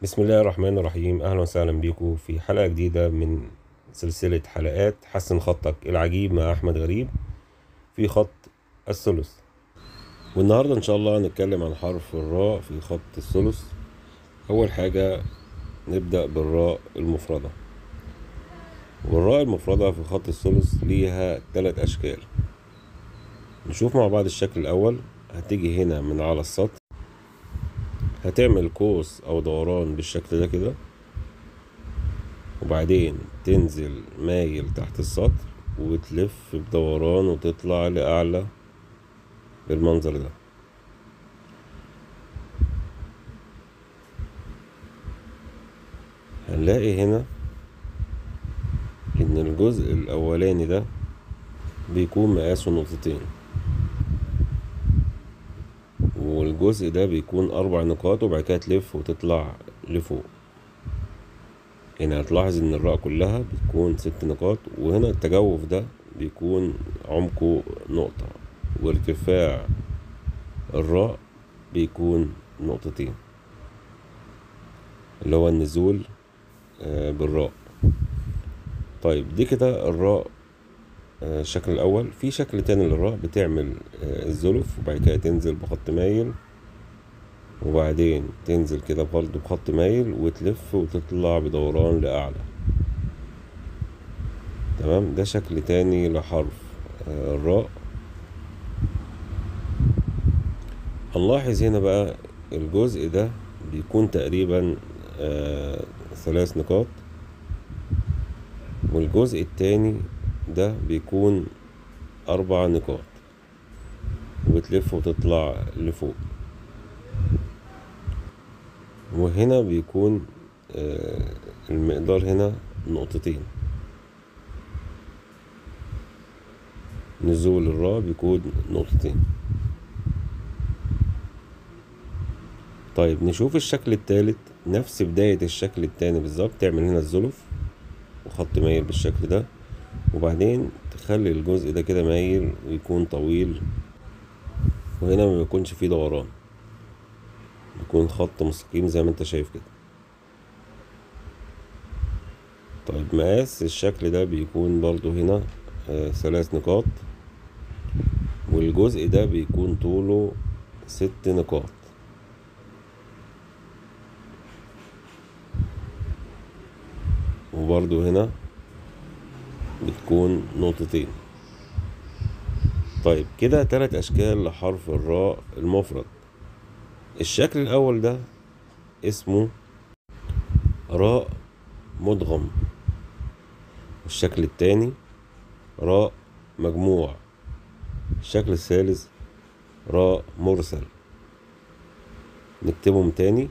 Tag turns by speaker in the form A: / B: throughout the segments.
A: بسم الله الرحمن الرحيم. أهلا وسهلا بيكم في حلقة جديدة من سلسلة حلقات حسن خطك العجيب مع أحمد غريب في خط الثلث. والنهاردة إن شاء الله هنتكلم عن حرف الراء في خط الثلث. أول حاجة نبدأ بالراء المفردة، والراء المفردة في خط الثلث ليها 3 أشكال. نشوف مع بعض الشكل الأول. هتيجي هنا من على السطر، هتعمل قوس أو دوران بالشكل ده كده، وبعدين تنزل مايل تحت السطر وتلف بدوران وتطلع لأعلى بالمنظر ده. هنلاقي هنا إن الجزء الأولاني ده بيكون مقاسه نقطتين، والجزء ده بيكون 4 نقاط، وبعد كده تلف وتطلع لفوق. هنا هتلاحظ إن الراء كلها بتكون 6 نقاط، وهنا التجوف ده بيكون عمقه نقطة، وارتفاع الراء بيكون نقطتين، اللي هو النزول بالراء. طيب دي كده الراء الشكل الأول. في شكل تاني للراء، بتعمل الزلف وبعد كده تنزل بخط مايل، وبعدين تنزل كده برضه بخط مايل وتلف وتطلع بدوران لأعلى. تمام، ده شكل تاني لحرف الراء. هنلاحظ هنا بقى الجزء ده بيكون تقريبا 3 نقاط، والجزء التاني ده بيكون 4 نقاط، وبتلف وتطلع لفوق. وهنا بيكون المقدار هنا نقطتين، نزول الراء بيكون نقطتين. طيب نشوف الشكل التالت، نفس بداية الشكل التاني بالظبط. تعمل هنا الزلف وخط مايل بالشكل ده، وبعدين تخلي الجزء ده كده مايل ويكون طويل، وهنا ما بيكونش فيه دوران، بيكون خط مستقيم زي ما انت شايف كده. طيب مقاس الشكل ده بيكون برضو هنا 3 نقاط، والجزء ده بيكون طوله 6 نقاط، وبرضو هنا بتكون نقطتين. طيب كده 3 أشكال لحرف الراء المفرد. الشكل الأول ده اسمه راء مدغم، والشكل التاني راء مجموع، الشكل الثالث راء مرسل. نكتبهم تاني.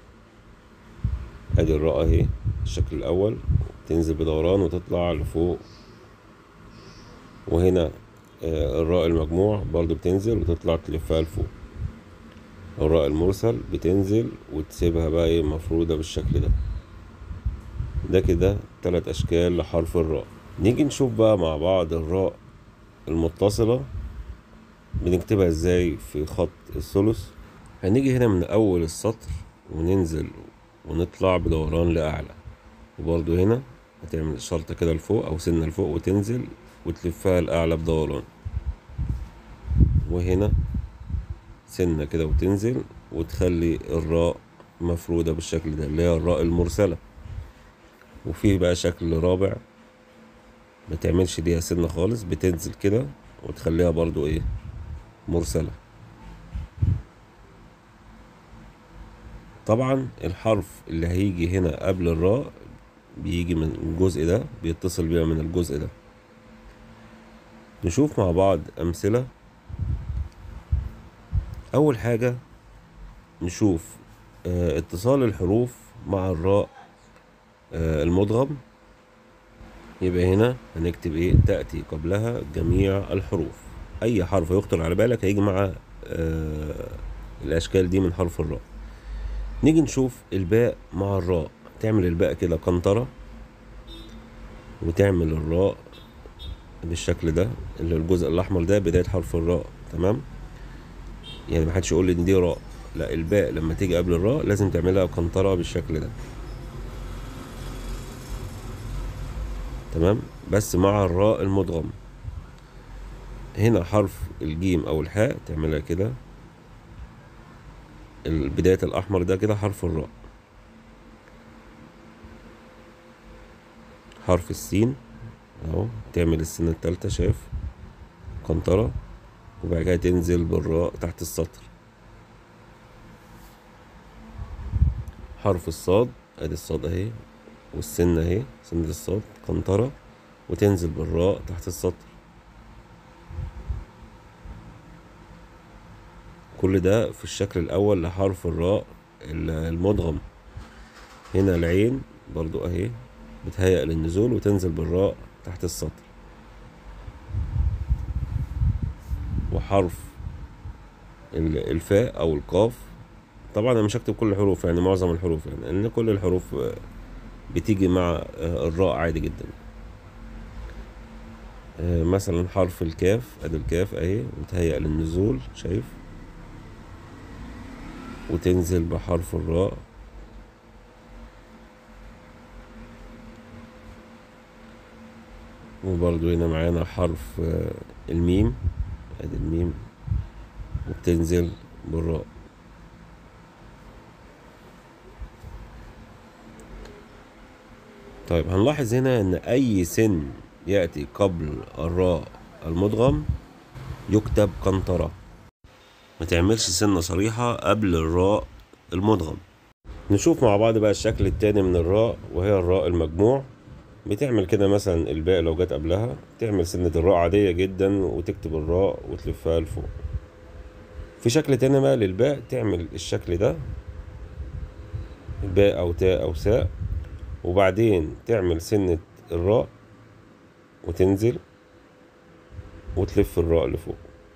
A: ادي الراء اهي، الشكل الاول تنزل بدوران وتطلع لفوق، وهنا الراء المجموع برضو بتنزل وتطلع تلفها لفوق. الراء المرسل بتنزل وتسيبها بقى ايه مفرودة بالشكل ده. ده كده 3 أشكال لحرف الراء. نيجي نشوف بقى مع بعض الراء المتصلة بنكتبها ازاي في خط الثلث. هنيجي هنا من أول السطر وننزل ونطلع بدوران لأعلى، وبرضو هنا هتعمل شرطة كده لفوق أو سنة لفوق وتنزل وتلفها لأعلى بدوران، وهنا سنة كده وتنزل وتخلي الراء مفرودة بالشكل ده اللي هي الراء المرسلة. وفيه بقى شكل رابع ما تعملش ديها سنة خالص، بتنزل كده وتخليها برضو ايه مرسلة. طبعا الحرف اللي هيجي هنا قبل الراء بيجي من الجزء ده، بيتصل بيها من الجزء ده. نشوف مع بعض أمثلة. أول حاجة نشوف اتصال الحروف مع الراء المدغم. يبقى هنا هنكتب ايه؟ تأتي قبلها جميع الحروف. أي حرف يخطر على بالك هيجي مع الأشكال دي من حرف الراء. نيجي نشوف الباء مع الراء. تعمل الباء كده قنطرة، وتعمل الراء بالشكل ده اللي الجزء الأحمر ده بداية حرف الراء. تمام، يعني محدش يقول لي إن دي راء، لا، الباء لما تيجي قبل الراء لازم تعملها بقنطرة بالشكل ده. تمام. بس مع الراء المدغم. هنا حرف الجيم او الحاء تعملها كده، بداية الاحمر ده كده حرف الراء. حرف السين اهو، تعمل السنة التالتة، شايف؟ قنطرة، وبعد كده تنزل بالراء تحت السطر. حرف الصاد، ادي الصاد اهي، والسنة اهي، سنة الصاد قنطرة، وتنزل بالراء تحت السطر. كل ده في الشكل الاول لحرف الراء المدغم. هنا العين برضو اهي بتهيأ للنزول وتنزل بالراء تحت السطر. وحرف الفاء او القاف، طبعا انا مش هكتب كل الحروف، يعني معظم الحروف، يعني ان كل الحروف بتيجي مع الراء عادي جدا. مثلا حرف الكاف، ادي الكاف اهي بتهيأ للنزول، شايف؟ وتنزل بحرف الراء. وبرضو هنا معانا حرف الميم، ادي الميم وبتنزل بالراء. طيب هنلاحظ هنا ان اي سن يأتي قبل الراء المدغم يكتب قنطرة، ما تعملش سنة صريحة قبل الراء المدغم. نشوف مع بعض بقى الشكل التاني من الراء، وهي الراء المجموع. بتعمل كده مثلا الباء لو جت قبلها تعمل سنة الراء عادية جدا وتكتب الراء وتلفها لفوق. في شكل تاني بقى للباء، تعمل الشكل ده، باء او تاء او ساء، وبعدين تعمل سنة الراء وتنزل وتلف الراء لفوق.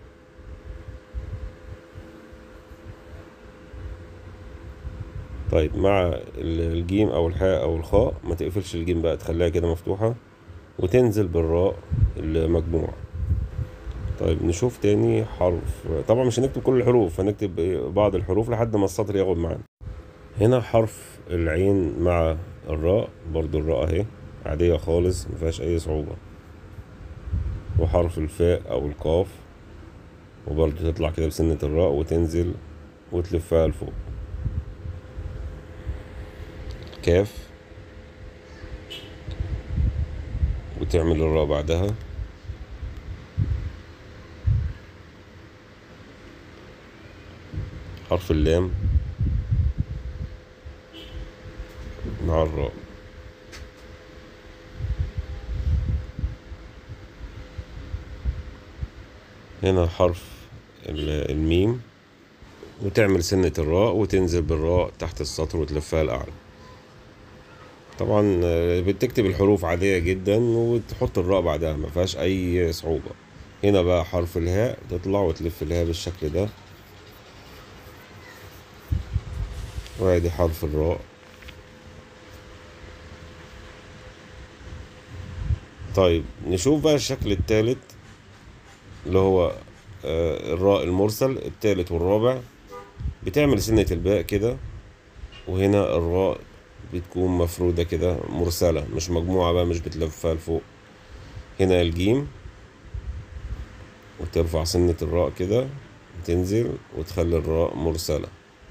A: طيب مع الجيم او الحاء او الخاء ما تقفلش الجيم بقى، تخليها كده مفتوحة وتنزل بالراء المجموع. طيب نشوف تاني حرف. طبعا مش هنكتب كل الحروف، هنكتب بعض الحروف لحد ما السطر ياخد معانا. هنا حرف العين مع الراء، برضو الراء اهي عادية خالص مفيهاش اي صعوبة. وحرف الفاء او القاف، وبرضو تطلع كده بسنة الراء وتنزل وتلفها لفوق. كاف وتعمل الراء بعدها. حرف اللام مع الراء. هنا حرف الميم، وتعمل سنة الراء وتنزل بالراء تحت السطر وتلفها لأعلى. طبعا بتكتب الحروف عادية جدا وتحط الراء بعدها، ما فيهاش أي صعوبة. هنا بقى حرف الهاء تطلع وتلف الهاء بالشكل ده، وادي حرف الراء. طيب نشوف بقى الشكل الثالث اللي هو الراء المرسل الثالث والرابع. بتعمل سنة الباء كده، وهنا الراء بتكون مفرودة كده مرسلة مش مجموعة بقى، مش بتلفها لفوق. هنا الجيم، وترفع سنة الراء كده وتنزل وتخلي الراء مرسلة.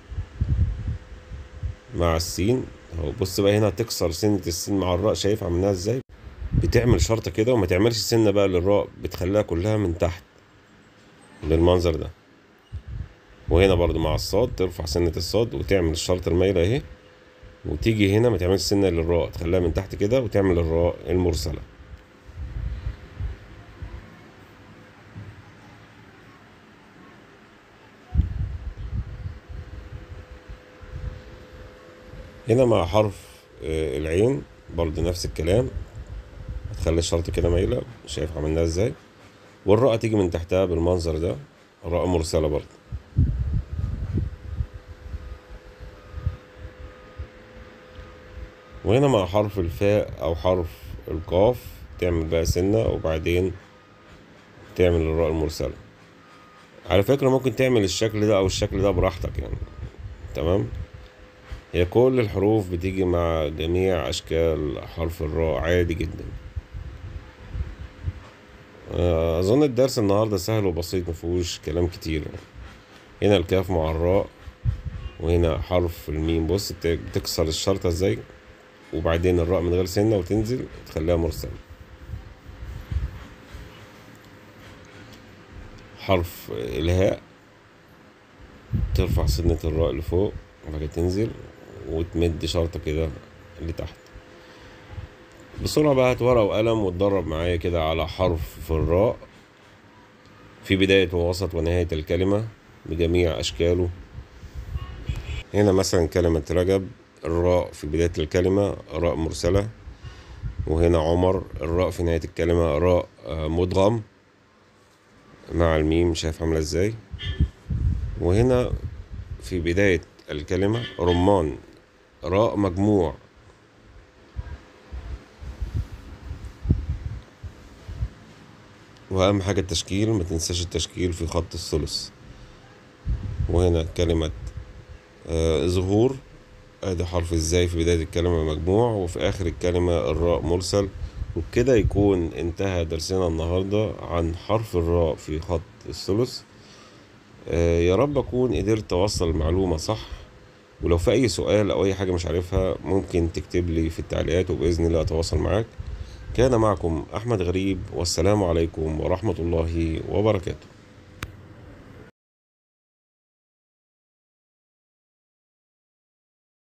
A: مع السين اهو، بص بقى هنا تكسر سنة السين مع الراء، شايف عملناها ازاي؟ بتعمل شرطة كده وما تعملش سنة بقى للراء، بتخليها كلها من تحت بالمنظر ده. وهنا برضو مع الصاد ترفع سنة الصاد وتعمل الشرطة المايلة اهي، وتيجي هنا ما تعملش سنة للراء، تخليها من تحت كده وتعمل الراء المرسلة. هنا مع حرف العين برضو نفس الكلام، هتخلي الشرطة كده مايلة، شايف عملناها ازاي؟ والراء تيجي من تحتها بالمنظر ده، راء مرسلة برضو. وهنا مع حرف الفاء او حرف القاف تعمل بقى سنة وبعدين تعمل الراء المرسلة. على فكرة ممكن تعمل الشكل ده او الشكل ده براحتك، يعني تمام. هي كل الحروف بتيجي مع جميع أشكال حرف الراء عادي جدا. أظن الدرس النهاردة سهل وبسيط مفيهوش كلام كتير. هنا الكاف مع الراء، وهنا حرف الميم. بص بتكسر الشرطة ازاي، وبعدين الراء من غير سنة وتنزل تخليها مرسلة. حرف الهاء ترفع سنة الراء لفوق وبعد كده تنزل وتمد شرطة كده لتحت. بسرعة بقى، هات ورقة وقلم وتدرب معايا كده على حرف في الراء في بداية ووسط ونهاية الكلمة بجميع أشكاله. هنا مثلا كلمة رجب، الراء في بداية الكلمة راء مرسلة، وهنا عمر الراء في نهاية الكلمة راء مدغم مع الميم، شايف عاملة ازاي. وهنا في بداية الكلمة رمان راء مجموع. وأهم حاجة التشكيل، ما تنساش التشكيل في خط الثلث. وهنا كلمة ظهور، ادي حرف ازاي في بداية الكلمة مجموع، وفي آخر الكلمة الراء مرسل. وبكده يكون انتهى درسنا النهاردة عن حرف الراء في خط الثلث. يا رب أكون قدرت أوصل المعلومة صح. ولو في أي سؤال أو أي حاجة مش عارفها ممكن تكتب لي في التعليقات، وبإذن الله أتواصل معاك. كان معكم أحمد غريب، والسلام عليكم ورحمة الله وبركاته.